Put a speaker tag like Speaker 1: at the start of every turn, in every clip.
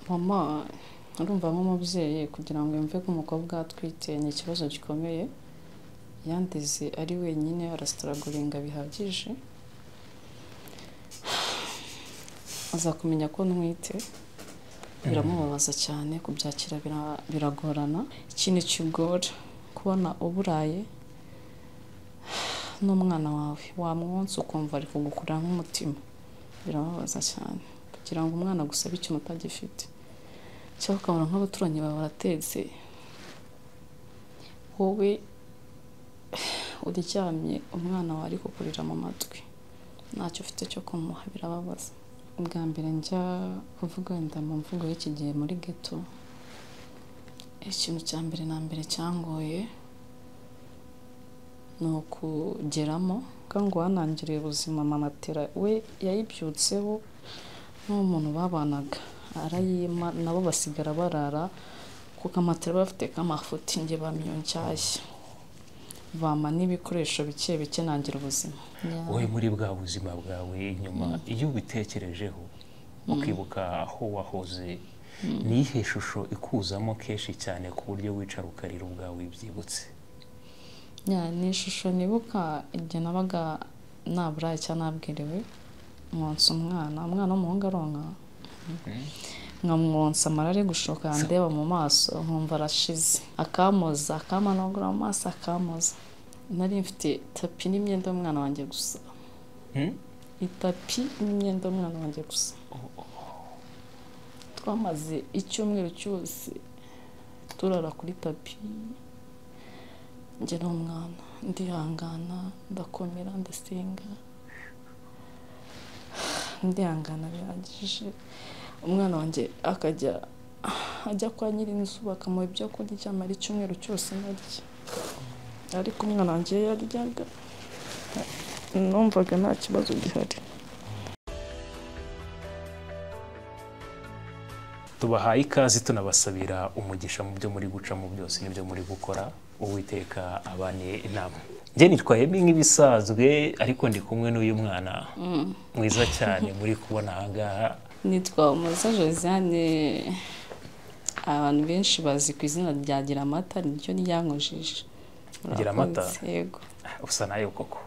Speaker 1: mama urumva nk'umubyeyi kugira ngo yumve ko umukobwa atwite ni ikibazo gikomeye yandeze ari wenyine arasitaragoringa bihagije aza kumenya ko ntwite biramubabaza cyane kubyakira biragorana ikintu kigora kubona uburaye n'umwana wawe wamwonsa ukumva ari kugukura nk'umutima birababaza cyane kugira ngo umwana gusabe ikintu utagifite cyangwa ukabona nk'abaturanyi bawe baratetse wowe uryamye umwana wawe ari kukurira mu matwi ntacyo ufite cyo kumuha birababaza ubwa mbere njya kuvuga wenda mu mvugo y'iki gihe muri ghetto ikintu cya mbere na mbere cyangoye ni ukugeramo kandi wanangiriye ubuzima mamatera we yayibyutseho n'umuntu babanaga arayima nabo basigara barara kuko amatera bafite k'amafuti nge bamyo nshyashya bama n'ibikoresho bike nangira ubuzima
Speaker 2: wowe muri bwa buzima bwawe inyuma iyo ubitekerejeho ukibuka aho wahoze nihe shusho ikuzamo kenshi cyane ku buryo wicara ukarira ubwawe byibutse
Speaker 1: ni ishusho nibuka igihe nabaga naburaye cyangwa nabwiriwe mwonsa umwana w'umuhungu aronka nkamwonsa amara ari gushoka yandeba mu maso nkumva arashize akamoza akamanagura mu maso akamoza nari mfite tapi n'imyenda y'umwana wanjye gusa itapi n'imyenda y'umwana wanjye gusa twamaze icyumweru cyose turara kuri tapi njye n'umwana ndihangana ndakomera ndasenga ndihangana bihagije umwana wanjye akajya ajya kwa nyirinzu bakamuha ibyo kurya amara icyumweru cyose narya ariko umwana wanjye yaryaga numvaga nta kibazo gihari
Speaker 2: tubahaye ikaze tunabasabira umugisha mu byo muri gucamo byose n'ibyo muri gukora uwiteka abane inama njye nitwayemo nk'ibisanzwe ariko ndi kumwe n'uyu mwana mwiza cyane muri kubona aha ngaha
Speaker 1: nitwa Umuhoza Josiane abantu benshi bazi ku izina rya Giramata nicyo ryankojeje
Speaker 2: Giramata
Speaker 1: yego
Speaker 2: usa nayo koko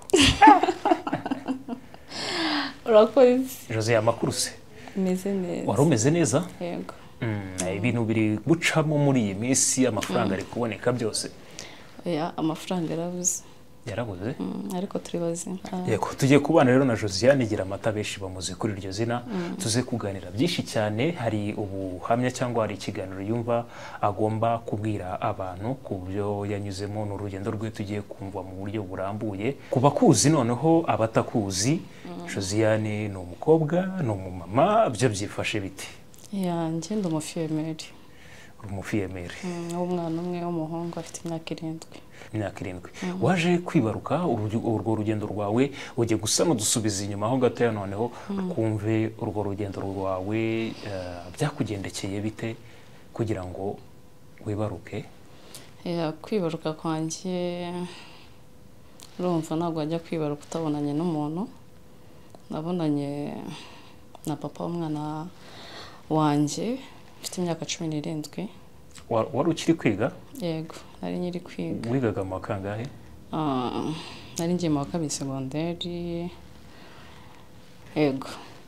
Speaker 1: urakoze
Speaker 2: Jose amakuru se
Speaker 1: meze neza
Speaker 2: wari umeze neza
Speaker 1: yego
Speaker 2: ibintu biri gucamo muri iyi minsi amafaranga ari kuboneka byose
Speaker 1: amafaranga yarabuze ariko turi bazima
Speaker 2: yego tugiye kubana rero na Josiane Giramata benshi bamuzi kuri iryo zina tuze kuganira byinshi cyane hari ubuhamya cyangwa hari ikiganiro yumva agomba kubwira abantu ku byo yanyuzemo n'urugendo rwe tugiye kumva mu buryo burambuye kuba kuzi noneho abatakuzi Josiane ni umukobwa ni umumama byo byifashe bite
Speaker 1: njye ndi umufiyemeri umwana umwe w'umuhungu afite imyaka 7
Speaker 2: waje kwibaruka urwo rugendo rwawe ugiye gusa n'udusubiza inyuma aho gatoya noneho kumve urwo rugendo rwawe byakugendekeye bite kugira ngo wibaruke
Speaker 1: kwibaruka kwanjye urumva ntabwo wajya kwibaruka utabonanye n'umuntu nabonanye na papa w'umwana wanjye mfite imyaka 17
Speaker 2: wari ukiri kwiga
Speaker 1: yego nari nyiri kwiga
Speaker 2: wigaga mu kangahe
Speaker 1: nari ngiye mu kabiri segonderi yego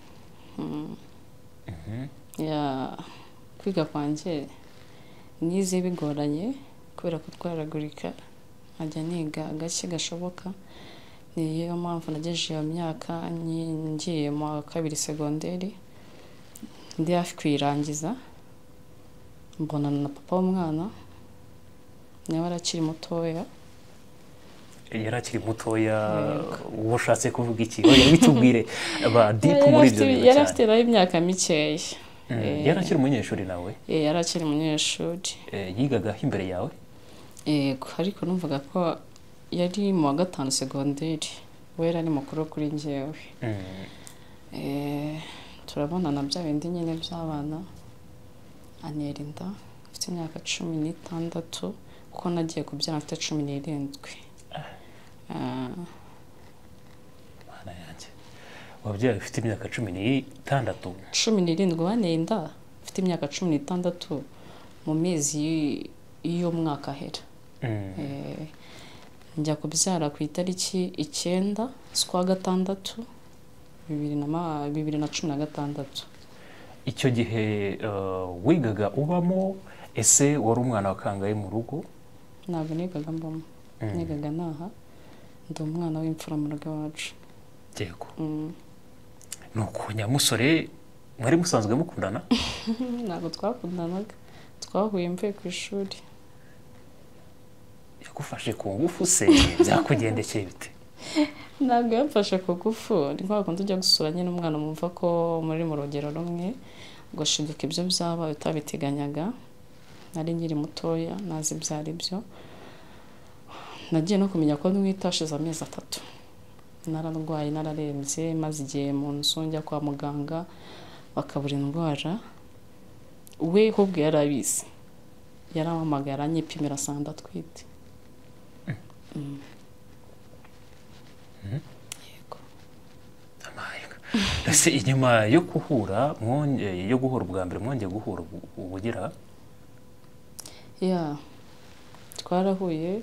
Speaker 1: kwiga kwanjye nize bigoranye kubera kutwaragurika nkajya niga gake gashoboka niyo mpamvu nagejeje iyo myaka ngiye mu kabiri segonderi ndi hafi kwirangiza mbonana na papa w'umwana nawe arakiri mutoya
Speaker 2: uwo ushatse kuvuga iki oya bitubwire ba deep muri ibyo bintu
Speaker 1: yari afite nawe imyaka mikeya
Speaker 2: yari akiri umunyeshuri nawe
Speaker 1: yari akiri umunyeshuri
Speaker 2: yigaga imbere yawe
Speaker 1: yego ariko numvaga ko yari mu wa 5 segonderi we yari mukuru kuri njyewe turabonana bya bindi nyine by'abana antera inda mfite imyaka 16 kuko nagiye kubyara mfite 17
Speaker 2: mwana yanjye wabyaye ufite imyaka 16
Speaker 1: 17 banteye inda mfite imyaka 16 mu mezi y'umwaka ahera. Njya kubyara ku itariki 9 z'ukwa gatandatu 2016.
Speaker 2: icyo gihe wigaga ubamo, ese wari umwana wakangaye mu rugo?
Speaker 1: Ntabwo nigaga mbamo, nigaga naha, ndi umwana w'imfura mu rugo iwacu.
Speaker 2: Yego. Nuko Nyamusore mwari musanzwe mukundana?
Speaker 1: Ntabwo twakundanaga, twahuye mvuye ku ishuri.
Speaker 2: Yagufashe ku ngufu se byakugendekeye bite?
Speaker 1: Ntabwo yamfashe ku ngufu, ni kwa kundi ujya gusura nyine umwana mumva ko muri mu rugero rumwe, ugashiduka ibyo byaba utabiteganyaga. Nari nkiri mutoya, nazi ibyo ari byo. Nagiye no kumenya ko ntwite hashize amezi 3. Nararwaye, nararembye, maze igihe mu nzu njya kwa muganga bakabura indwara. We ahubwo yarabizi, yarampamagaye aranyipimira asanga ndatwite. Yego.
Speaker 2: Ese inyuma yo guhura ubwa mbere mwongeye guhura ubugira?
Speaker 1: Ya, twarahuye,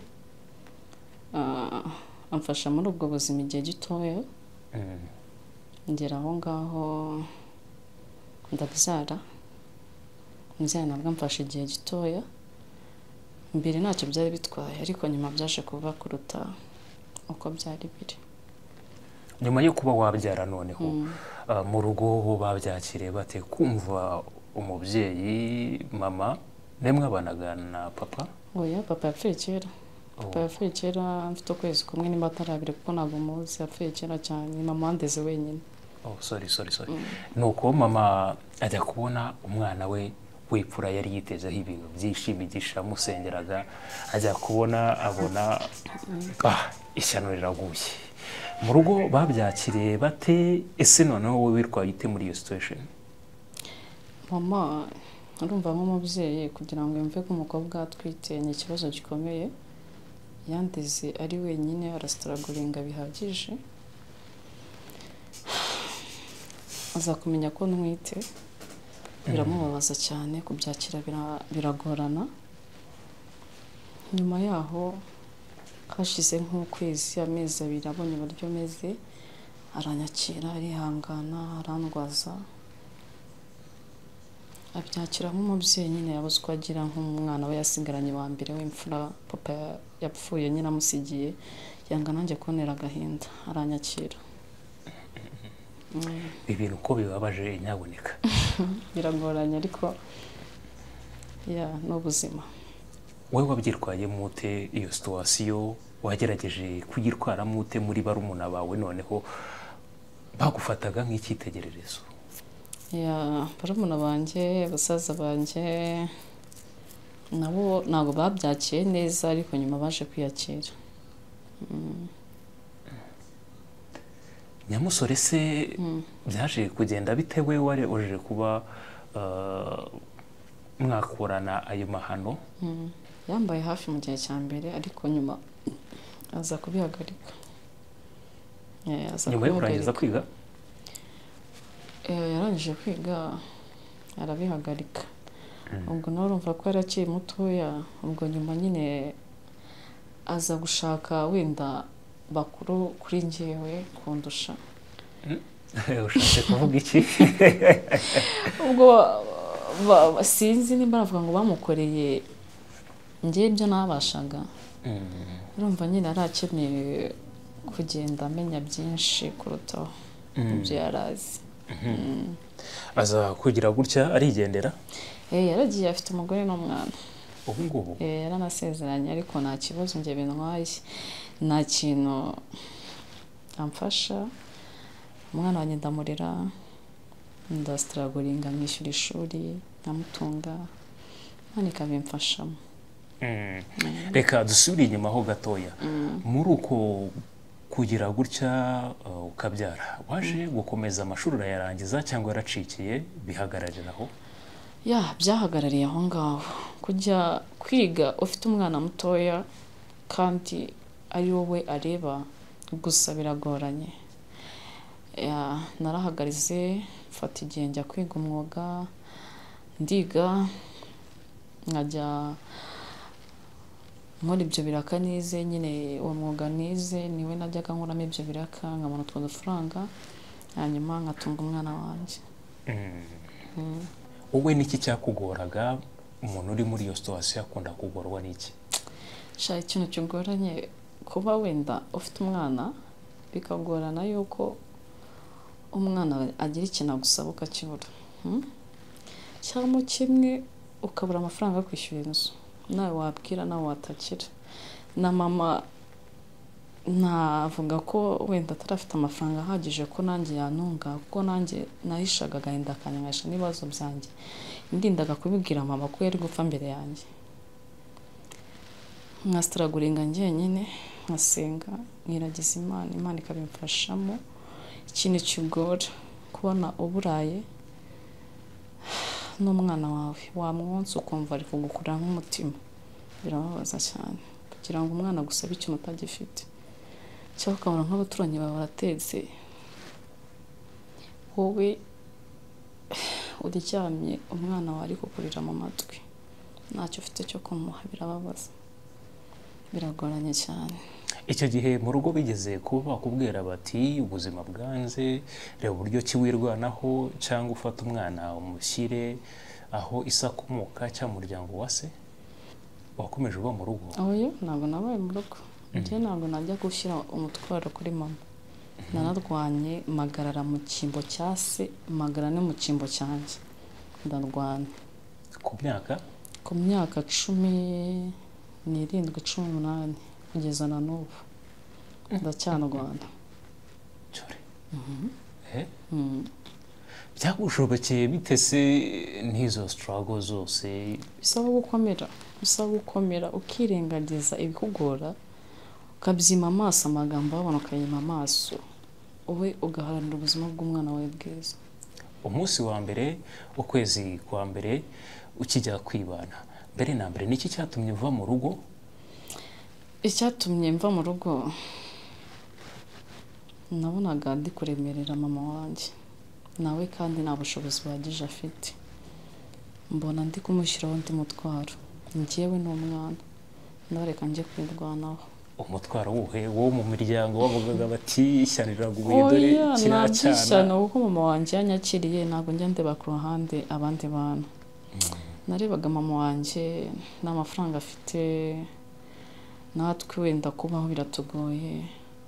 Speaker 1: amfasha muri ubwo buzima igihe gitoya. Ngera aho ngaho ndabyara. Mbyara nabwo amfasha igihe gitoya. Mbere ntacyo byari bitwaye, ariko nyuma byaje kuba kuruta uko byari biri.
Speaker 2: Nyuma yo kuba wabyara noneho mu rugo bo babyakiriye bate kumva umubyeyi mama nemwe abanaga na papa?
Speaker 1: Oya, papa yapfuye kera. Papa yapfuye kera mfite ukwezi kumwe nimba atarabire kuko ntabwo muzi, yapfuye kera cyane. Mama wandeze wenyine.
Speaker 2: Sorry. Nuko mama ajya kubona umwana we w'ipfura yari yitezeho ibintu byinshi, imigisha musengeraga, ajya kubona abona ishyano riraguye. Mu rugo babyakiriye bate? Ese noneho wowe wirwaye ite muri iyo situation?
Speaker 1: Mama urumva nk'umubyeyi kugira ngo yumve ko umukobwa atwite ni ikibazo gikomeye. Yandeze ari wenyine, arasitaraguringa bihagije. Aza kumenya ko ntwite, biramubabaza cyane, kubyakira biragorana. Nyuma yaho hashize nk'ukwezi, amezi 2 abonye uburyo meze, aranyakira, arihangana, arandwaza. Abyakira nk'umubyeyi nyine yabuze uko agira, nk'umwana we yasigaranye wa mbere w'imfura. Papa yapfuye nyine amusigiye, yanga nanjye konera agahinda, aranyakira.
Speaker 2: Ibintu uko bibabaje nyaboneka.
Speaker 1: Biragoranye ariko n'ubuzima.
Speaker 2: Wowe wabyirwaye mute iyo situation? Wagerageje kuyirwara mute muri barumuna bawe noneho bagufataga nk'icyitegererezo? Barumuna banjye, basaza banjye nabo ntabwo babyakiye neza, ariko nyuma baje kwiyakira. Nyamusore se byaje kugenda bitewe wari uje kuba mwakorana ayo mahano?
Speaker 1: Yambaye hafi mu gihe cya mbere, ariko nyuma aza kubihagarika.
Speaker 2: Nyuma yo kurangiza kwiga?
Speaker 1: Yarangije kwiga arabihagarika. Ubwo nawe urumva ko yari akiri mutoya. Ubwo nyuma nyine aza gushaka wenda bakuru kuri njyewe kundusha.
Speaker 2: Ushatse kuvuga iki?
Speaker 1: Ubwo sinzi nimba navuga ngo bamukoreye njye ibyo nabashaga. Urumva nyine arakeneye kugenda amenya byinshi kurutaho ibyo yarazi.
Speaker 2: Aza kugira gutya arigendera?
Speaker 1: Yaragiye, afite umugore n'umwana.
Speaker 2: Ubu ngubu?
Speaker 1: Yaranasezeranye, ariko nta kibazo njye bintwaye. Nta kintu amfasha. Umwana wanjye ndamurera, ndasitaraguringa, mwishyura ishuri, nkamutunga, Imana ikabimfashamo.
Speaker 2: Reka dusubire inyuma ho gatoya. Muri uko kugira gutya ukabyara, waje gukomeza amashuri urayarangiza cyangwa yaracikiye bihagarariraho?
Speaker 1: Byahagarariye aho ngaho. Kujya kwiga ufite umwana mutoya kandi ari wowe areba gusa biragoranye. Narahagarize, mfata igihe njya kwiga umwuga, ndiga nkajya nkora ibyo biraka nize nyine uwo mwuga nize niwe najyaga nkoramo ibyo biraka nkabona utwo dufaranga hanyuma nkatunga umwana wanjye.
Speaker 2: wowe niki cyakugoraga umuntu uri muri iyo situation akunda kugorwa n'iki?
Speaker 1: Ikintu kigoranye kuba wenda ufite umwana bikagorana yuko umwana agira ikintu agusaba ukakibura, cyangwa kimwe ukabura amafaranga yo kwishyura inzu, nawe wabwira nawe watakira. Na mama navuga ko wenda atarafite amafaranga ahagije ko nanjye yantunga, kuko nanjye nahishaga agahinda kanyangasha n'ibibazo byanjye, ndindaga kubibwira mama ko yari gupfa mbere yanjye. Nkasitaraguringa njyenyine, nkasenga, nkiragiza Imana ikabimfashamo. Ikintu kigora kubona uburaye n'umwana wawe wamwonsa ukumva ari kugukura nk'umutima, birababaza cyane kugira ngo umwana agusabe ikintu utagifite, cyangwa ukabona nk'abaturanyi bawe baratetse, wowe uryamye umwana wawe ari kukurira mu matwi ntacyo ufite cyo kumuha, birababaza, biragoranye cyane.
Speaker 2: Icyo gihe mu rugo bigeze kuba bakubwira bati ubuzima bwanze, reba uburyo ki wirwanaho, cyangwa ufata umwana umushyire aho isa akomoka cyangwa umuryango wa se? Wakomeje uba mu rugo?
Speaker 1: Oya, ntabwo nabaye mu rugo. Njye ntabwo najya gushyira umutwaro kuri mama. Nararwanye magarara mu cyimbo cya se, magara no mu cyimbo cyanjye. Ndarwana.
Speaker 2: Ku myaka?
Speaker 1: Ku myaka 17, 18 kugeza na n'ubu ndacyanarwana.
Speaker 2: Cyore. Byagushobokeye bite se n'izo struggle zose? Bisaba gukomera ukirengagiza ibikugora, ukabyima amaso amagambo wabona ukayima amaso, wowe ugaharanira ubuzima bw'umwana wawe bwiza. Umunsi wa mbere ukwezi kwa mbere ukijya kwibana, mbere na mbere niki cyatumye uva mu rugo?
Speaker 1: Icyatumye mva mu rugo, nabonaga ndi kuremerera mama wanjye, nawe kandi nta bushobozi buhagije afite. Mbona ndi kumushyiraho undi mutwaro, njyewe n'umwana, ndareka njye kwirwanaho.
Speaker 2: Umutwaro wuhe wo mu miryango bavugaga bati shaniraga ubuyidore
Speaker 1: kiracyana? Kuko mama wanjye yanyakiriye, ntabwo njya ndeba ku ruhande abandi bantu. Narebaga mama wanjye n'amafaranga afite, natwe wenda kubaho biratugoye,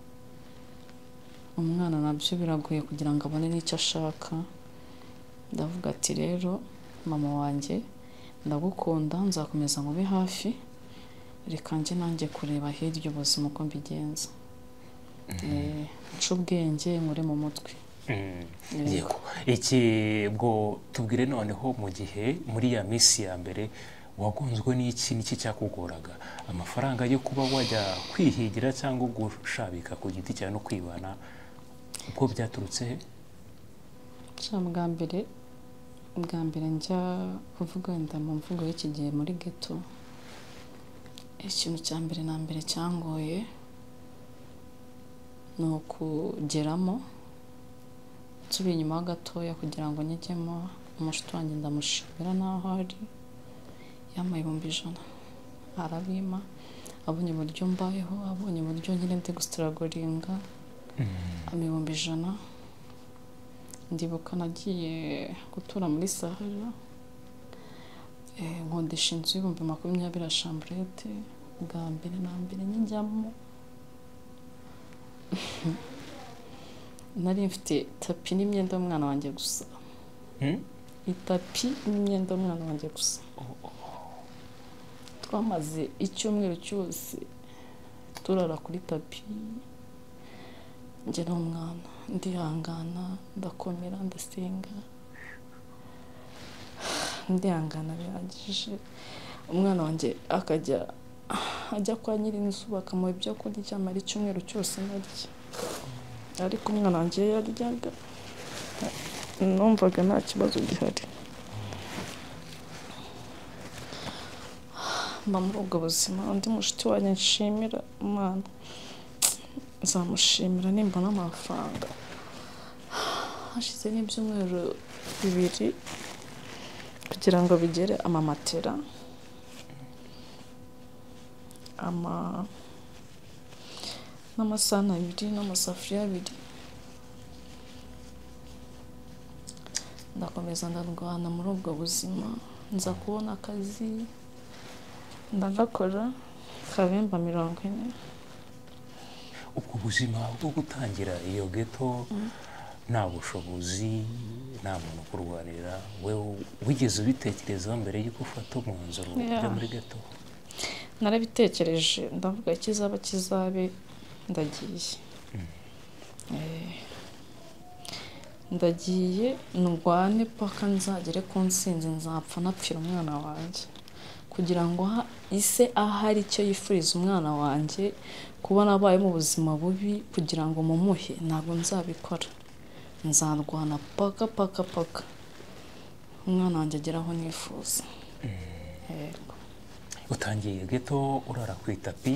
Speaker 1: umwana nabyo biragoye kugira ngo abone n'icyo ashaka. Ndavuga ati rero mama wanjye ndagukunda, nzakomeza nkube hafi, reka njye nanjye kureba hirya ubuzima uko mbigenza, nca ubwenge nkure mu mutwe.
Speaker 2: Yego, iki bwo tubwire noneho mu gihe muri ya minsi ya mbere wagonzwe n'iki cyakugoraga? Amafaranga yo kuba wajya kwihigira cyangwa gushabika ku giti cyawe no kwibana, ubwo byaturutse he? Bwa mbere njya kuvuga wenda mu mvugo y'iki gihe muri ghetto, ikintu cya mbere na mbere cyangoye ni ukugeramo, nsubiye inyuma gatoya kugira ngo njyemo. Umushuti wanjye ndamushimira n'aho ari, yampaye 100 arabima, abonye uburyo mbayeho, abonye uburyo nyine ndi gusitaragoringa, ampa 100. Ndibuka nagiye gutura muri Sahara, nkodesha inzu y'20,000 chambrette, bwa mbere na mbere njyamo. Nari mfite tapi n'imyenda y'umwana wanjye gusa. Itapi n'imyenda y'umwana wanjye gusa. Twamaze icyumweru cyose turara kuri tapi, njye n'umwana, ndihangana, ndakomera, ndasenga, ndihangana bihagije. Umwana wanjye akajya ajya kwa nyirinzu bakamuha ibyo kurya, amara icyumweru cyose narya, ariko umwana wanjye yaryaga, numvaga nta kibazo gihari. Mba muri ubwo buzima. Undi mushuti wanjye nshimira Imana, nzamushimira nimbona amafaranga. Hashize n'ibyumweru 2
Speaker 1: kugira ngo bigere amamatera n'amasahani 2 n'amasafuriya 2. Ndakomeza ndarwana muri ubwo buzima, nza kubona akazi ndagakora kabemba 40.
Speaker 2: ubwo buzima bwo gutangira iyo geto nta bushobozi, nta muntu kurwanira, wewe wigeze ubitekerezaho mbere y'uko ufata umwanzuro ujya muri geto?
Speaker 1: Narabitekereje ndavuga kizaba kizabe, ndagiye. Ndagiye ndwane paka nzagere ku nsinzi, nzapfa napfira umwana wanjye, kugira ngo ise ahari icyo yifuriza umwana wanjye kubona abaye mu buzima bubi, kugira ngo mumuhe, ntabwo nzabikora. Nzarwana paka umwana wanjye ageraho nifuza.
Speaker 2: Utangiye geto urara ku itapi,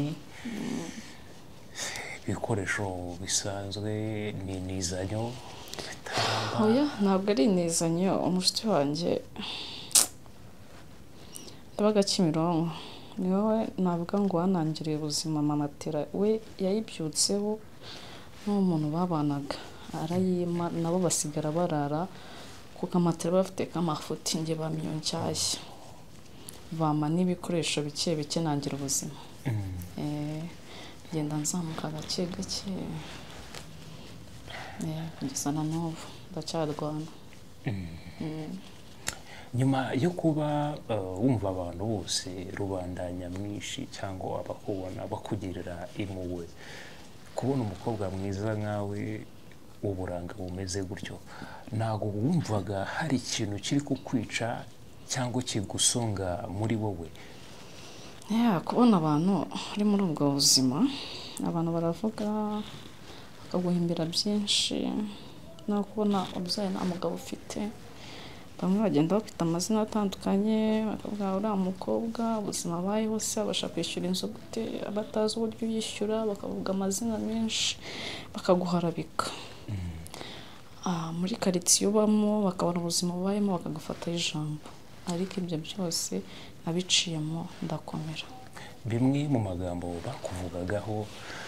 Speaker 2: ibikoresho bisanzwe ni nizanyo?
Speaker 1: Oya, ntabwo ari inizanyo. Umushuti wanjye yabaga Kimironko, ni wowe navuga ngo wanangiriye ubuzima. Mamatera we yayibyutseho n'umuntu babanaga arayima, nabo basigara barara kuko amatera bafite k'amafuti, njye bamyo nshyashya, bama n'ibikoresho bike nangira ubuzima. Ngenda nzamuka gake kugeza na n'ubu ndacyarwana.
Speaker 2: Nyuma yo kuba wumva abantu bose, rubanda nyamwinshi cyangwa abakubona bakugirira impuhwe, kubona umukobwa mwiza nkawe w'uburanga bumeze gutyo, ntabwo wumvaga hari ikintu kiri kukwica cyangwa kigusonga muri wowe?
Speaker 1: Kubona abantu bari muri ubwo buzima, abantu baravuga bakaguhimbira byinshi, no kubona ubyaye nta mugabo ufite. Bamwe bagenda bafite amazina atandukanye, bakavuga uriya mukobwa ubuzima abayeho se abasha kwishyura inzu gute, batazi uburyo yishyura, bakavuga amazina menshi bakaguharabika. Muri karitsiye ubamo bakabona ubuzima ubayemo bakagufataho ijambo, ariko ibyo byose nabiciyemo ndakomera.
Speaker 2: Bimwe mu magambo bakuvugagaho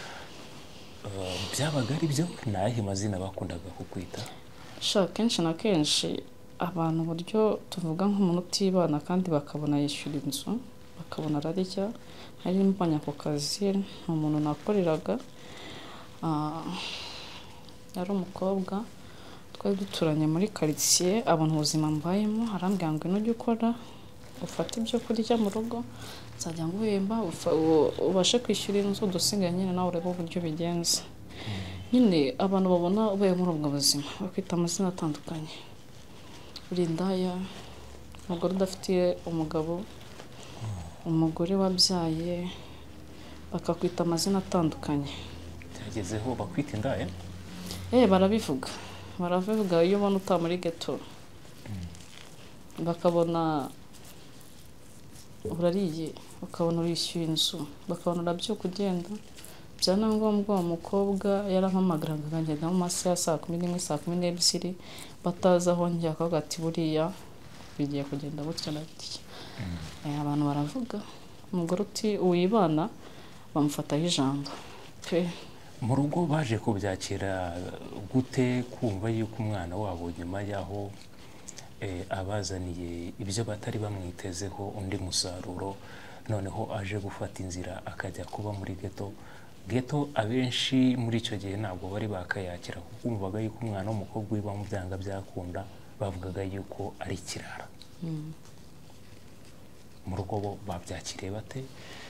Speaker 2: byabaga ari byo? Ni ayahe mazina bakundaga kukwita?
Speaker 1: Kenshi na kenshi abantu uburyo tuvuga nk'umuntu utibana kandi bakabona yishyura inzu, bakabona ararya. Hari mbonye ako kazi, ni umuntu nakoreraga, yari umukobwa twari duturanye muri karitsiye, abona ubuzima mbayemo, arambwira ngo ujye ukora ufate ibyo kurya mu rugo, nzajya nguhemba ubashe kwishyura inzu, dusigaye nyine nawe urebe uburyo bigenza. Nyine abantu babona ubaye muri ubwo buzima bakwita amazina atandukanye, uri indaya, umugore udafitiye umugabo, umugore wabyaye, bakakwita amazina atandukanye.
Speaker 2: Byagezeho bakwita indaya?
Speaker 1: barabivuga iyo ubona uta muri geto, bakabona urariye, bakabona urishyuye inzu, bakabona urabyuka ugenda. Byana ngombwa uwo mukobwa yarampamagaraga ngenda mu masaha ya 11 saa 12 batazi aho njya, akavuga ati buriya bigiye kugenda gutya na gutya. Abantu baravuga umugore uti uwibana bamufataho ijambo pe.
Speaker 2: Mu rugo baje kubyakira gute kumva yuko umwana wabo nyuma yaho abazaniye ibyo batari bamwitezeho undi musaruro, noneho aje gufata inzira akajya kuba muri geto? Geto abenshi muri icyo gihe ntabwo bari bakayakira, kuko bumvaga yuko umwana w'umukobwa wiba mu byanga byakunda, bavugaga yuko ari ikirara. Mu rugo bo babyakiriye bate?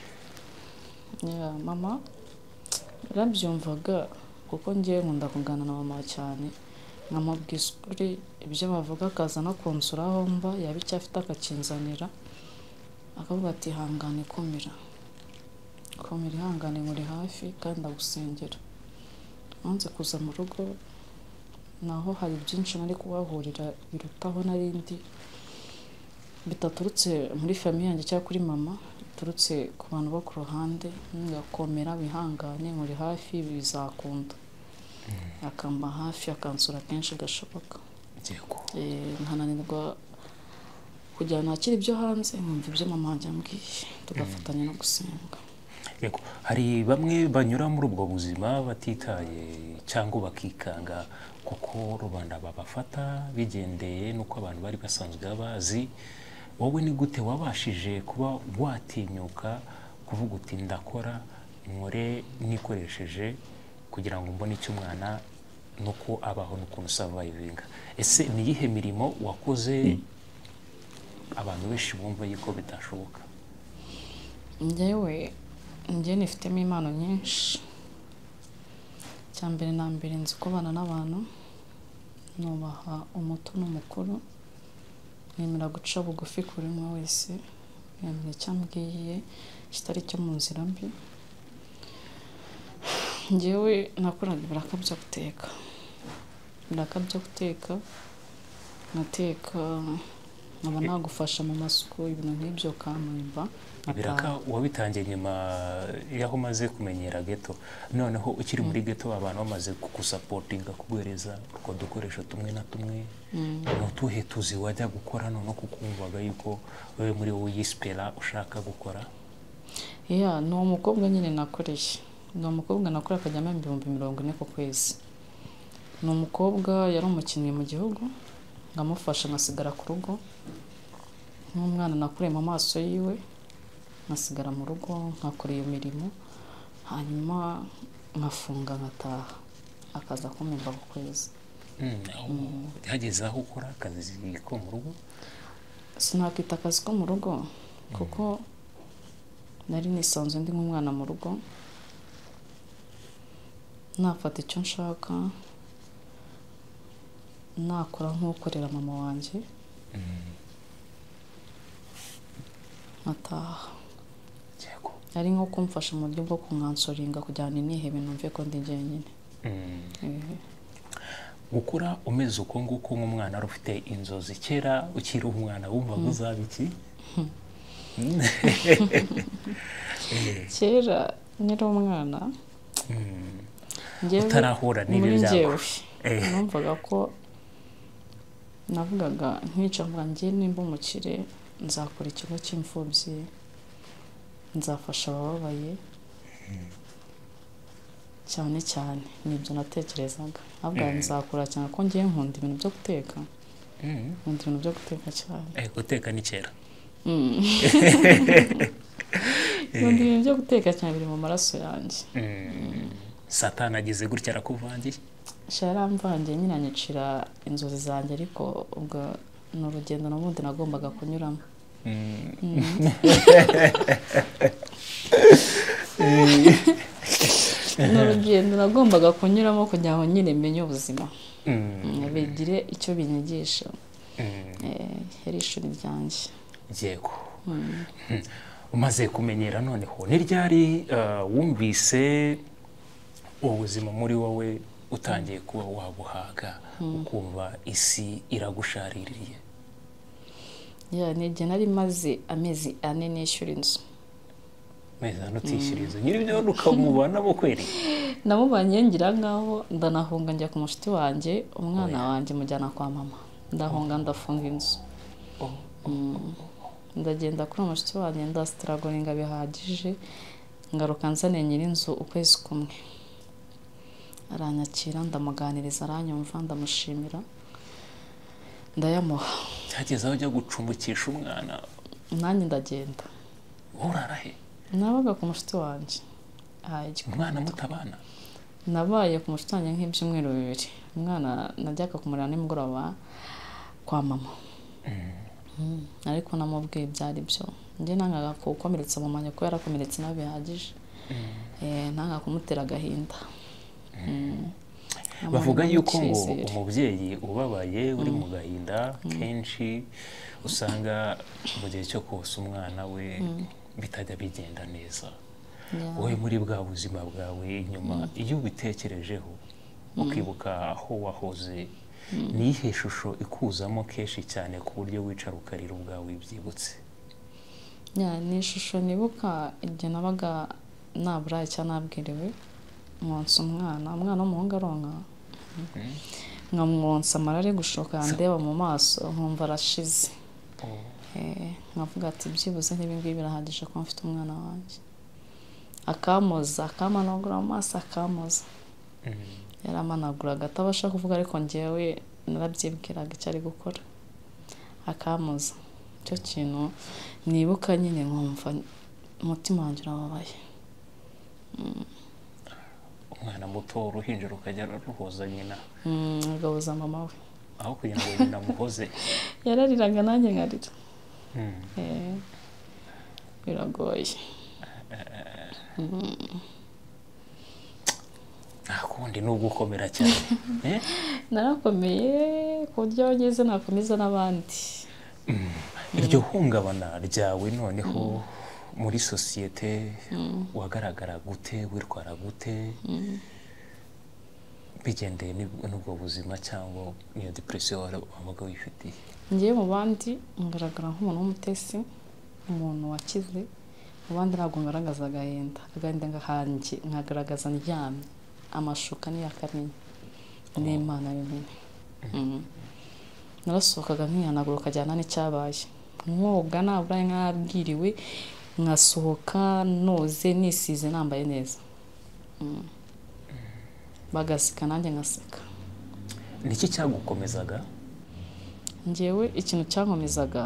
Speaker 1: Mama yarabyumvaga, kuko ngiye nkunda kuganira na mama cyane, nkamubwiza ukuri ibyo bavuga, akaza no kunsura aho mba, yaba icyo afite akakinzanira, akavuga ati hangane komera ihangane, muri hafi kandi ndagusengera. Nanze kuza mu rugo, naho hari byinshi nari kuhahurira birutaho narindi, bitaturutse muri famiye yanjye cyangwa kuri mama, biturutse ku bantu bo ku ruhande. Ngakomera wihangane, muri hafi bizakunda. Akamba hafi akansura kenshi gashoboka. nkananirwa kugira nakire ibyo hanze nkumva ibyo mama wanjye ambwiye tugafatanya no gusenga.
Speaker 2: Yego, hari bamwe banyura muri ubwo buzima batitaye cyangwa bakikanga kuko rubanda babafata bigendeye nuko abantu bari basanzwe bazi. Wowe ni gute wabashije kuba watinyuka kuvuga uti ndakora nkore nikoresheje kugira ngo mbone icyo umwana nuko abaho n'ukuntu survivinga? Ese ni iyihe mirimo wakoze abantu benshi bumva yuko bitashoboka?
Speaker 1: njye nifitemo impano nyinshi. Cyambere na mbere nzi kubana n'abantu, nubaha umuto n'umukuru, nemera guca bugufi kuri umwe wese, nemera icyo ambwiye kitari cyo mu nzira mbi. Njyewe nakoraga ibiraka byo guteka, nateka nkaba nagufasha mu masuku, ibintu nk'ibyo ukamwumva.
Speaker 2: Ibiraka wabitangiye nyuma yaho umaze kumenyera geto, noneho ukiri muri geto abantu bamaze kugusapotinga kuguhereza utwo dukoresho tumwe na tumwe, ni utuhe tuzi wajya gukora noneho kukumvaga yuko wewe muri wowe yisipera ushaka gukora?
Speaker 1: Ni umukobwa nyine nakoreye, ni umukobwa nakoreye akajyamo 40,000 ku kwezi. Ni umukobwa yari umukinnyi mu gihugu, ngamufasha ngasigara ku rugo, n'umwana nakoreye mu maso yiwe ngasigara mu rugo nkakora iyo mirimo, hanyuma nkafunga ngataha, akaza kumemba ku kwezi.
Speaker 2: Hageze aho ukora akazi ko mu rugo?
Speaker 1: Sinakita akazi ko mu rugo kuko nari nisanzwe ndi nk'umwana mu rugo, nafata icyo nshaka, nakora nk'ukorera mama wanjye, nkataha. Ari nko kumfasha mu buryo bwo kumwansoringa kugira ngo nihebe numve ko ndi jyenyine.
Speaker 2: Gukura umeze uko nguko nk'umwana ari ufite inzozi, kera ukiri umwana wumvaga uzaba iki?
Speaker 1: Kera nyiri umwana
Speaker 2: utarahura n'ibi byago,
Speaker 1: numvaga ko navugaga nkica ngo njye nimba umukire nzakora ikigo cy'imfubyi, nzafasha abababaye cyane cyane. Nibyo natekerezaga, ahubwo nzakora cyane ko ngiye nkunda ibintu byo guteka, nkunda ibintu byo guteka cyane.
Speaker 2: Guteka ni kera?
Speaker 1: Nkunda ibintu byo guteka cyane, biri mu maraso yanjye.
Speaker 2: Satani agize gutya arakuvangiye?
Speaker 1: Yaramvangiye nyine anyicira inzozi zanjye, ariko ubwo ni urugendo n'ubundi nagombaga kunyuramo. Ni urugendo nagombaga kunyuramo kugira ngo nyine menye ubuzima, bigire icyo binyigisha. Yari ishuri ryanjye.
Speaker 2: Yego. Umaze kumenyera noneho ni ryari wumvise ubuzima muri wowe utangiye kuba wabuhaga, ukumva isi iragushaririye?
Speaker 1: Nijye nari maze amezi 4 nishyura inzu.
Speaker 2: Meza nutishyura inzu nyiri byo ukamubana bo kweri?
Speaker 1: Namubanye ngira ngaho ndanahunga njya ku mushiti wanjye, umwana wanjye mujyana kwa mama, ndahunga ndafunga inzu. Ndagenda kuri mushiti wanjye ndastragolinga bihagije, ngaruka nzane nyiri inzu ukwezi kumwe. Aranyakira, ndamuganiriza, aranyumva, ndamushimira, ndayamuha.
Speaker 2: Cyageze aho ujya gucumbukisha umwana?
Speaker 1: Nanjye ndagenda.
Speaker 2: Urara he?
Speaker 1: Nabaga ku mushiti wanjye.
Speaker 2: Umwana mutabana?
Speaker 1: Nabaye ku mushiti wanjye nk'ibyumweru 2. Umwana najyaga kumurira nimugoroba kwa mama. Ariko namubwiye byari byo. Njye nangaga kukomeretsa mama wanjye ko yarakomeretse nabihagije. Nanga kumutera agahinda.
Speaker 2: Bavuga yuko ngo umubyeyi ubabaye uri mu gahinda kenshi usanga mu gihe cyo kosa umwana we bitajya bigenda neza. Wowe muri bwa buzima bwawe inyuma iyo ubitekerejeho ukibuka aho wahoze, ni ihe shusho ikuzamo kenshi cyane ku buryo wicara ukarira ubwawe byibutse?
Speaker 1: Ni ishusho nibuka igihe nabaga naburaye cyangwa nabwiriwe, mwonsa umwana w'umuhungu aronka, nkamwonsa amarari gushoka yandeba mu maso nkumva arashize. nkavuga ati byibuze n'ibingibi birahagije ko mfite umwana wanjye, akamoza akamanagura mu maso akamoza, yaramanaguraga atabasha kuvuga ariko njyewe narabyibwiraga icyo ari gukora, akamoza. Icyo kintu nibuka nyine nkumva umutima wanjye urababaye.
Speaker 2: umwana muto uruhinja rukajya ruhoza nyina,
Speaker 1: agahoza mama we
Speaker 2: aho kugira ngo nyina amuhoze.
Speaker 1: yarariraga nanjye nkarira. Biragoye.
Speaker 2: nta kundi ni ugukomera cyane.
Speaker 1: narakomeye ku buryo ngeze nakomeza n'abandi.
Speaker 2: iryo hungabana ryawe noneho muri sosiyete wagaragara gute, witwara gute, bigendeye n'ubwo buzima cyangwa niyo depression wabaga wifitiye?
Speaker 1: ngiye mu bandi ngaragara nk'umuntu w'umutesi, umuntu wakize. mu bandi ntabwo ngaragaza agahinda ngahanjye, nkagaragaza ndyamye, amashuka n'iyakarinye n'Imana yonyine. narasohokaga nkihanagura ukajyana n'icyabaye, mwoga nabura nkabwiriwe, nkasohoka noze nisize nambaye neza, bagaseka nanjye ngaseka.
Speaker 2: niki cyagukomezaga?
Speaker 1: njyewe ikintu cyankomezaga,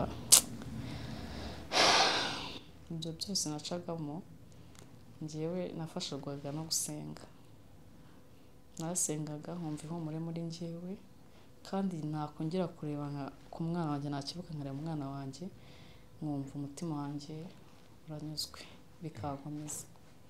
Speaker 1: ibyo byose nacagamo, njyewe nafashwaga no gusenga. narasengaga nkumva ihumure muri njyewe, kandi nakongera kureba ku mwana wanjye, nakibuka nkareba umwana wanjye, nkumva umutima wanjye uranyuzwe, bikankomeza.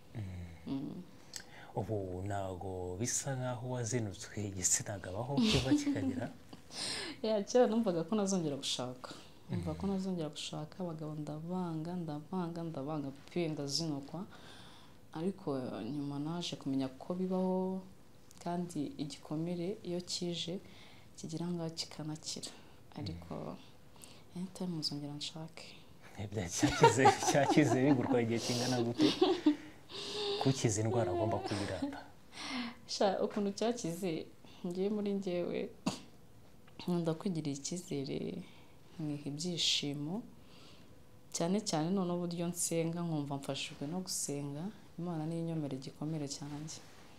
Speaker 2: ubu ntabwo bisa nkaho wazinutswe igitsina gabaho kiva kikagera?
Speaker 1: kera numvaga ko nazongera gushaka, numva ko nazongera gushaka abagabo, ndabanga pe ndazinukwa, ariko nyuma naje kumenya ko bibaho, kandi igikomere iyo kije kigira ngaho kikanakira, ariko anytime muzongera nshake.
Speaker 2: cyakize bigurwaye igihe kingana gute kukiza indwara agomba kuyirata?
Speaker 1: ukuntu cyakize, ngiye muri njyewe nkunda kwigirira icyizere, nkiha ibyishimo, cyane cyane noneho uburyo nsenga nkumva mfashijwe no gusenga, Imana niyo inyomera igikomere cyanjye.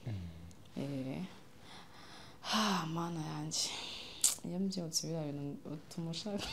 Speaker 1: Mana yanjye, iyo mbyutse biriya bintu bituma ushaka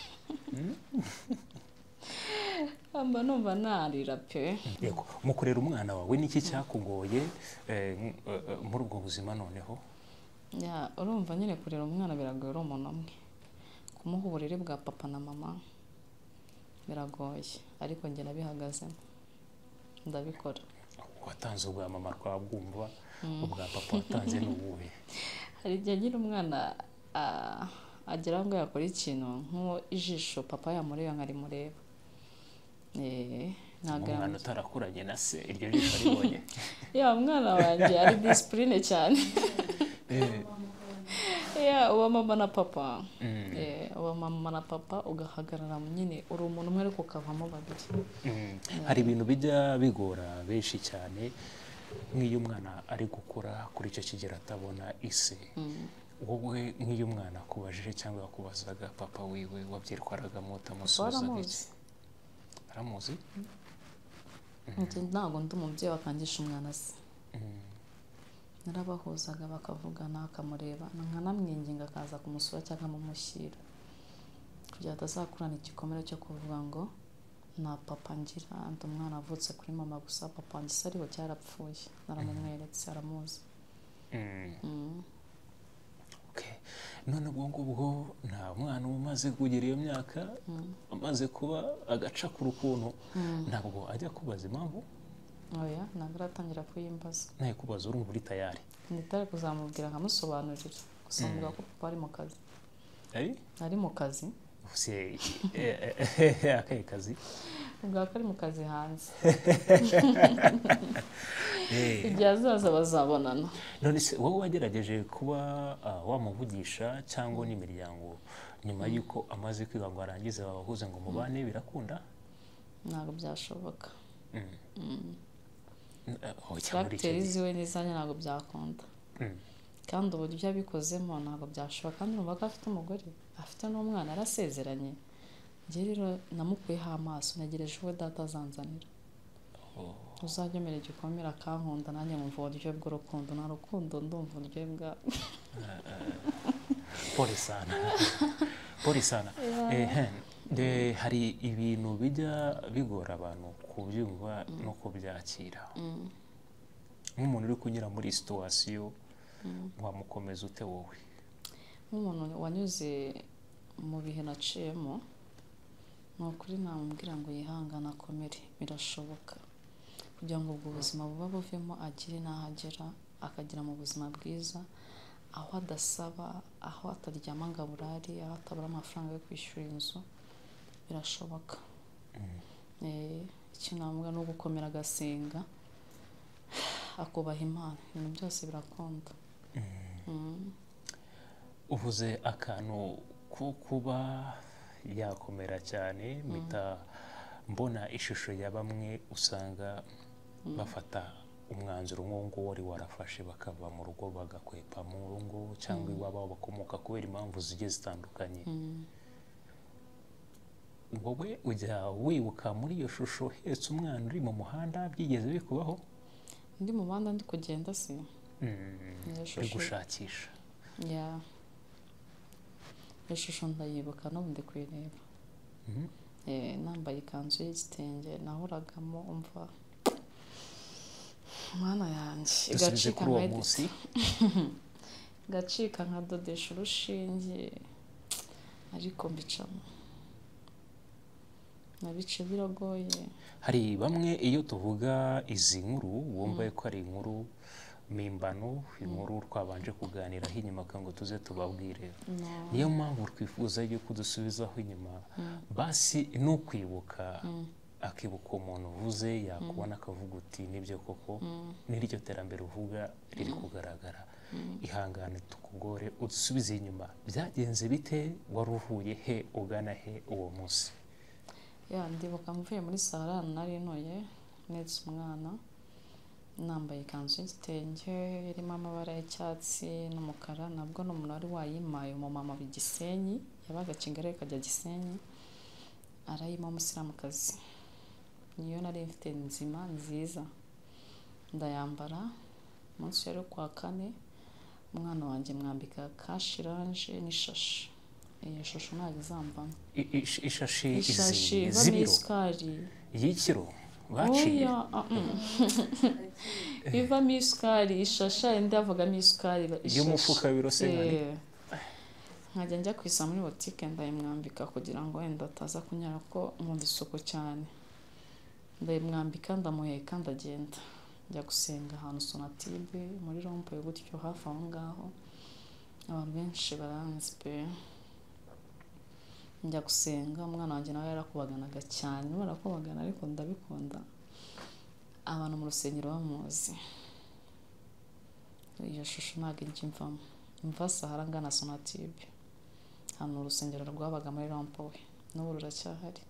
Speaker 1: mba numva narira pe.
Speaker 2: Yego, mu kurera umwana wawe niki cyakugoye muri ubwo buzima noneho?
Speaker 1: urumva nyine kurera umwana biragoye, uri umuntu umwe, kumuha uburere bwa papa na mama biragoye, ariko njye nabihagazemo ndabikora.
Speaker 2: watanze ubwa mama twabwumva, ubwa papa watanze n'ubuhe?
Speaker 1: hari igihe nyine umwana agira ngo yakora ikintu nk'uwo ijisho papa yamureba nkarimureba.
Speaker 2: umwana utarakuranye na se iryo jisho aribonye?
Speaker 1: umwana wanjye ari disipurine cyane. uwa mama na papa, uwa mama na papa ugahagarara nyine uri umuntu umwe ariko ukavamo babiri.
Speaker 2: hari ibintu bijya bigora benshi cyane nk'iyo umwana ari gukura kuri icyo kigero atabona ise. wowe nk'iyo umwana akubajije cyangwa yakubazaga papa wiwe wabyitwaragamo utamusubizaga iki? aramuzi?
Speaker 1: ntabwo ndi umubyeyi wakangisha umwana se. narabahuzaga bakavugana, akamureba nkanamwinginga akaza kumusura cyangwa amumushyira, kugira atazakurana igikomere cyo kuvuga ngo nta papa ngira, ndi umwana avutse kuri mama gusa, papa wanjye se ariho cyarapfuye. naramumweretse, aramuzi.
Speaker 2: none ubwo ngubwo nta mwana umaze kugira iyo myaka, amaze kuba agacakura ukuntu, ntabwo ajya kubaza impamvu?
Speaker 1: oya, ntabwo aratangira kuyimbaza.
Speaker 2: nawe kubaza urumva uri tayari?
Speaker 1: nditare kuzamubwira nkamusobanurira, gusa mvuga ko papa ari mu kazi. ari mu kazi?
Speaker 2: akahe kazi?
Speaker 1: ubwa ko ari mu kazi hanze. igihe azaza bazabonana.
Speaker 2: none se wowe wagerageje kuba wamuvugisha cyangwa n'imiryango nyuma y'uko amaze kwiga ngo arangize babahuze ngo mubane, birakunda?
Speaker 1: ntabwo byashoboka. karagiteri ziwe n'izanjye ntabwo byakunda, kandi uburyo abikozemo ntabwo byashoboka. kandi urumva ko afite umugore, afite n'umwana, arasezeranye, njye rero namukuyeho amaso ntegereje uwo data azanzanira uzajya umera igikomere akankunda nanjye nkumva uburyohe bw'urukundo nta rukundo ndumva uburyohe bwa
Speaker 2: pole sana pole sana. Hari ibintu bijya bigora abantu kubyumva no kubyakira nk'umuntu uri kunyura muri situwasiyo wamukomeza ute wowe?
Speaker 1: nk'umuntu wanyuze mu bihe naciyemo ni ukuri namubwira ngo yihangane akomere, birashoboka kugira ngo ubwo buzima buba buvemo agire n'aho agera akagira mu buzima bwiza, aho adasaba, aho ataryama ngo aburare, aho atabura amafaranga yo kwishyura inzu, birashoboka. Icyo namubwira ni ugukomera agasenga akubaha Imana, ibintu byose birakunda.
Speaker 2: Uvuze akantu ko kuba yakomera cyane, mpita mbona ishusho ya bamwe usanga bafata umwanzuro nk'uwo wari warafashe bakava mu rugo bagakwepa mu rugo cyangwa iwabo bakomoka kubera impamvu zigiye zitandukanye. Wowe ujya wibuka muri iyo shusho uhetse umwana uri mu muhanda, byigeze bikubaho?
Speaker 1: Ndi mu muhanda ndi kugenda se
Speaker 2: uri gushakisha?
Speaker 1: iyo shusho ndayibuka n'ubu ndi kuyireba. Nambaye ikanzu y'igitenge nahoragamo, umva Mana yanjye igacika gacika nkadodesha urushinge, ariko mbicamo nabice biragoye.
Speaker 2: Hari bamwe iyo tuvuga izi nkuru wumva ko ari inkuru mimbano, inkuru twabanje kuganiraho inyuma ngo tuze tubabwire. Niyo mpamvu twifuza yuko dusubizaho inyuma basi no kwibuka, akibuka umuntu uvuze yakubona akavuga uti nibyo koko n'iryo terambere uvuga riri kugaragara. Ihangane tukugore udusubize inyuma, byagenze bite? wari uvuye he ugana he uwo munsi?
Speaker 1: Ndibuka mvuye muri sara nari ntoye netse umwana, nambaye ikanzu y'igitenge irimo amabara y'icyatsi n'umukara, nabwo n'umuntu wari wayimaye, umumama w'Igisenyi, yabaga Kigali akajya Gisenyi, arayima w'umusilamukazi, niyo nari mfite nzima nziza, ndayambara. Umunsi rero kwa kane umwana wanjye mwambika kashiranje n'ishashi. Iyo shusho ntabwo izambamo.
Speaker 2: Ishashi
Speaker 1: ivamo isukari
Speaker 2: y'ikiro baciye?
Speaker 1: ivamo isukari, ishasha indi avugamo isukari
Speaker 2: y'umufuka birose
Speaker 1: nkajya njya kwisa muri botike ndayimwambika kugira ngo wenda ataza kunyara, ko nkunda isuku cyane. Ndayimwambika ndamuheka ndagenda njya gusenga ahantu Sonatube muri rompo gutyo hafi aho ngaho, abantu benshi baranzi pe. Njya gusenga, umwana wanjye nawe yarakubaganaga cyane, barakubagana ariko ndabikunda, abantu mu rusengero bamuzi. Iyo shusho ntabwo ijya imvamo, imva Sahara ngana Sonatube, hano urusengero rwabaga muri rompowe, n'ubu ruracyahari.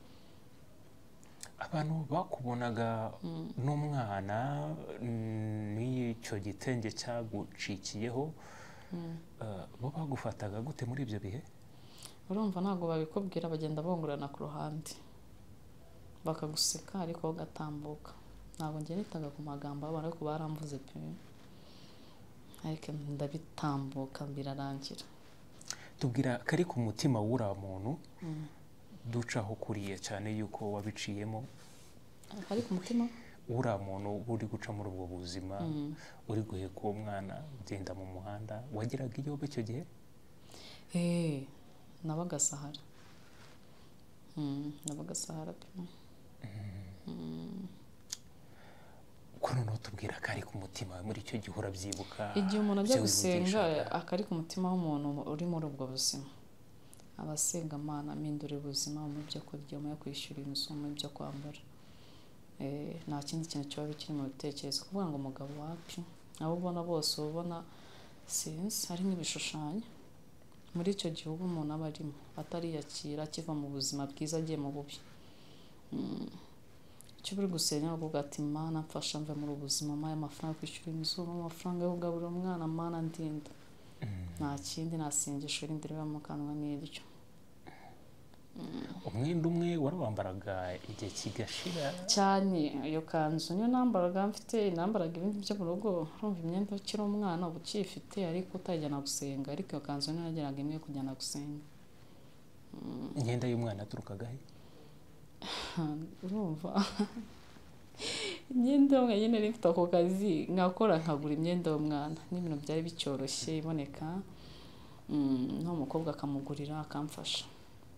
Speaker 2: Abantu bakubonaga n'umwana n'icyo gitenge cyagucikiyeho, bo bagufataga gute muri ibyo bihe?
Speaker 1: Urumva ntabwo babikubwira, bagenda bongorana ku ruhande bakaguseka ariko ugatambuka. Ntabwo njye nitaga ku magambo abantu ariko baramvuze pe, ariko ndabitambuka birarangira.
Speaker 2: Tubwira kari ku mutima w'uriya muntu ducaho kuriye cyane yuko wabiciyemo.
Speaker 1: Kari ku mutima
Speaker 2: uriya muntu uri guca muri ubwo buzima, uri guheka uwo mwana ugenda mu muhanda, wagiraga iyobe icyo gihe? Nabaga Sahara. Nabaga Sahara pe. Ko noneho tubwira akari ku mutima muri icyo gihe urabyibuka?
Speaker 1: Igihe umuntu ajya gusenga, akari ku mutima w'umuntu uri muri ubwo buzima, abasenga Mana mpindure ubuzima, mu byo kurya, mu byo kwishyura inzu, mu byo kwambara, nta kindi kintu kiba bikiri mu bitekerezo. Kuvuga ngo umugabo wapi, abo ubona bose ubona sinzi, hari nk'ibishushanyo muri icyo gihugu umuntu aba arimo atariyakira, akiva mu buzima bwiza agiye mu bubi. Icyo buri gusenya no kuvuga ati Mana mfasha mve muri ubuzima, mpaye amafaranga yo kwishyura inzu, amafaranga yo kugaburira umwana, Mana ndinda. Nta kindi, nta sengesho rindi riba mu kanwa n'iryo.
Speaker 2: umwenda umwe warawambaraga igihe kigashira
Speaker 1: cyane. Iyo kanzu niyo nambaraga nambaraga ibindi byo mu rugo, urumva imyenda ukiri umwana uba ukiyifite ariko utajyana gusenga, ariko iyo kanzu niyo nageraga imwe kujyana gusenga.
Speaker 2: imyenda y'umwana yaturukaga he?
Speaker 1: Urumva imyenda y'umwana nyine rifite ako kazi nkakora nkagura imyenda y'umwana, n'ibintu byari bicyoroshye iboneka, n'umukobwa akamugurira akamfasha.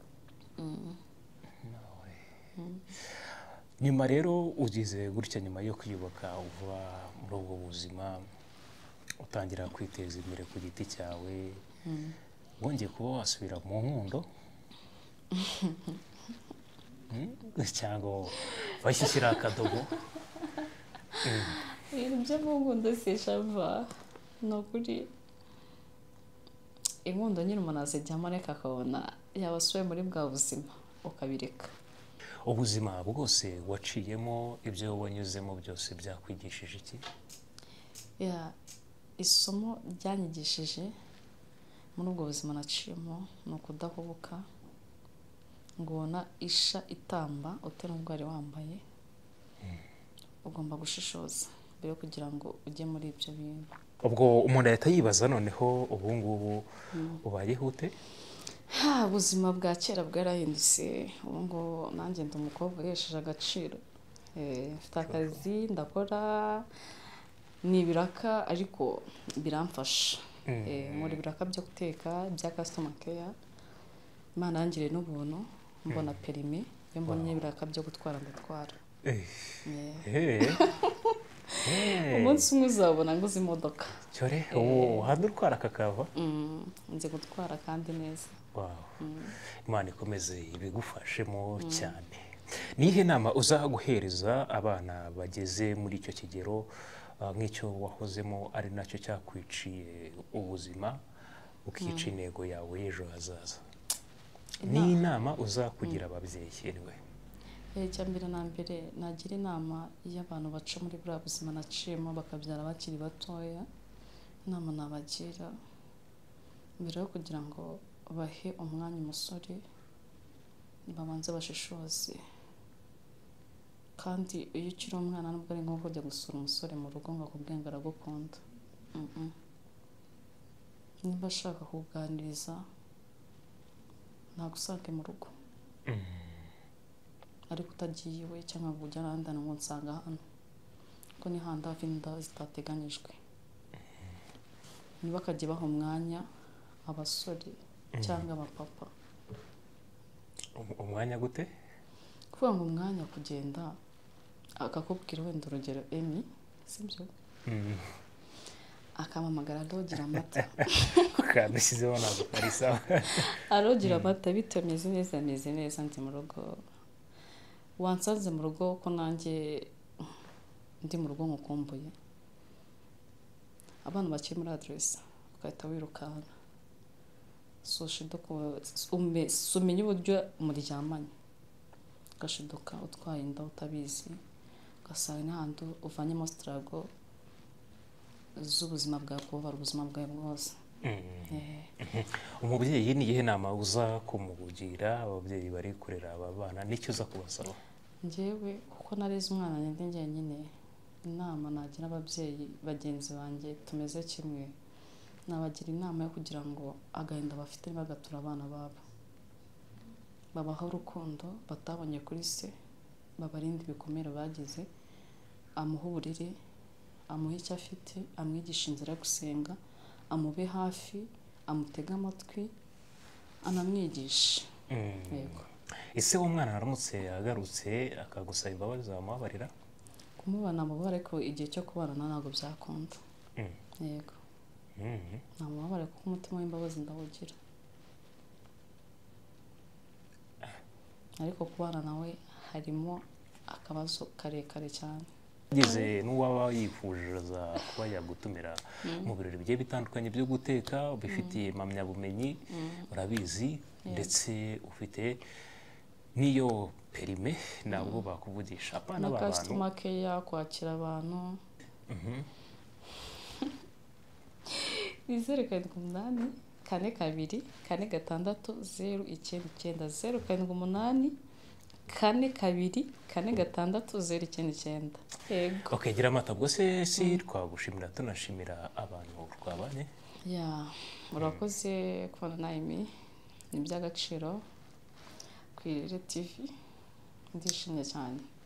Speaker 2: Nyuma rero ugize gutya, nyuma yo kwiyubaka uva muri ubwo buzima utangira kwiteza imbere ku giti cyawe, wongeye kuba wasubira mu nkundo cyangwa bashyishyira akadobo?
Speaker 1: Ibintu byo mu nkundo sishava, ni ukuri inkundo nyine umuntu azijyamo ariko akabona yaba asubiye muri bwa buzima ukabireka.
Speaker 2: Ubuzima bwose waciyemo, ibyo wanyuzemo byose byakwigishije iki?
Speaker 1: Isomo ryanyigishije muri ubwo buzima naciyemo ni ukudahubuka, ngo ubona isha itamba utari ubwo wari wambaye, ugomba gushishoza mbere yo kugira ngo ujye muri ibyo bintu.
Speaker 2: Ubwo umuntu ahita yibaza, noneho ubu ngubu ubayeho ute?
Speaker 1: Ubuzima bwa kera bwarahindutse, ubu ngubu nanjye ndi umukobwa uhesheje agaciro, mfite akazi ndakora, ni ibiraka ariko biramfasha. Muri ibiraka byo guteka bya customer care, Imana yangiriye n'ubuntu mbona perimi, iyo mbonye ibiraka byo gutwara ndatwara. Umunsi umwe uzabona nguze imodoka.
Speaker 2: Cyore uhanda utwara kakava?
Speaker 1: Nzi gutwara kandi neza.
Speaker 2: Imana ikomeze ibigufashemo cyane. Nihe nama uza guhereza abana bageze muri icyo kigero nk'icyo wahozemo, ari nacyo cyakwiciye ubuzima ukica intego yawe y'ejo hazaza? Ni inama uza kugira ababyeyi?
Speaker 1: Icya mbere na mbere nagira inama y'abantu baca muri buriya buzima naciyemo bakabyara bakiri batoya, inama nabagira mbere yo kugira ngo bahe umwanya umusore, babanze bashishoze. Kandi iyo ukiri umwana nubwo ari ngombwa kujya gusura umusore mu rugo ngo akubwenge aragukunda. Niba ashaka kuganiriza ntagusange mu rugo, ariko utagiye iwe cyangwa ngo ujye ahandi ngo nsanga hano, kuko ni handi hafi inda zitateganyijwe. Niba akajya baha umwanya abasore cyangwa abapapa.
Speaker 2: Umwanya gute?
Speaker 1: Kuvuga ngo umwanya kugenda akakubwira wenda urugero Emi, sibyo? Akamamagara arogira amata.
Speaker 2: Kadushyizeho ntabwo ari sawa.
Speaker 1: Arogira amata bitameze neza, ameze neza ndi mu rugo. Wansanze mu rugo ko nanjye ndi mu rugo nkukumbuye. Abantu bakiri muri address ukahita wirukanka. Umenye uburyo muryamanye, ugashiduka utwaye inda utabizi, ugasanga n'ahantu uvanyemo sitarago z'ubuzima bwawe, kubabara ubuzima bwawe bwose.
Speaker 2: Umubyeyi ni iyihe nama uza kumugira ababyeyi bari kurera aba bana, n'icyo uza kubasaba?
Speaker 1: Njyewe kuko nareze umwana njye njyenyine, inama nagira ababyeyi bagenzi banjye tumeze kimwe, nabagira inama yo kugira ngo agahinda bafite bagatura abana babo, babaha urukundo batabonye kuri se, babarinde ibikomere bagize, amuhe uburere, amuhe icyo afite, amwigisha inzira yo gusenga, amube hafi, amutege amatwi, anamwigishe. Yego.
Speaker 2: Ese w'umwana aramutse agarutse akagusaba imbabazi wamubabarira?
Speaker 1: Kumubana mubabara, ariko igihe cyo kubana ntabwo byakunda. Yego. Namubabare kuko umutima w'imbabazi ndawugira, ariko kubana nawe harimo akabazo karekare cyane.
Speaker 2: Ugeze n'uwaba yifuza kuba yagutumira mu birori bigiye bitandukanye byo guteka, ubifitiye impamyabumenyi, urabizi, ndetse ufite n'iyo perime, ntabwo bakuvugisha apana
Speaker 1: na
Speaker 2: abantu
Speaker 1: customer care, kwakira abantu. Ni 0,8 kane kabiri kane gatandatu 099 078 kane kabiri kane gatandatu 099. Yego.
Speaker 2: Okay, gira amata ubwo se si twagushimira tunashimira abantu twabanye.
Speaker 1: Murakoze kubana naimi ni by'agaciro kuri TV ndishimye cyane.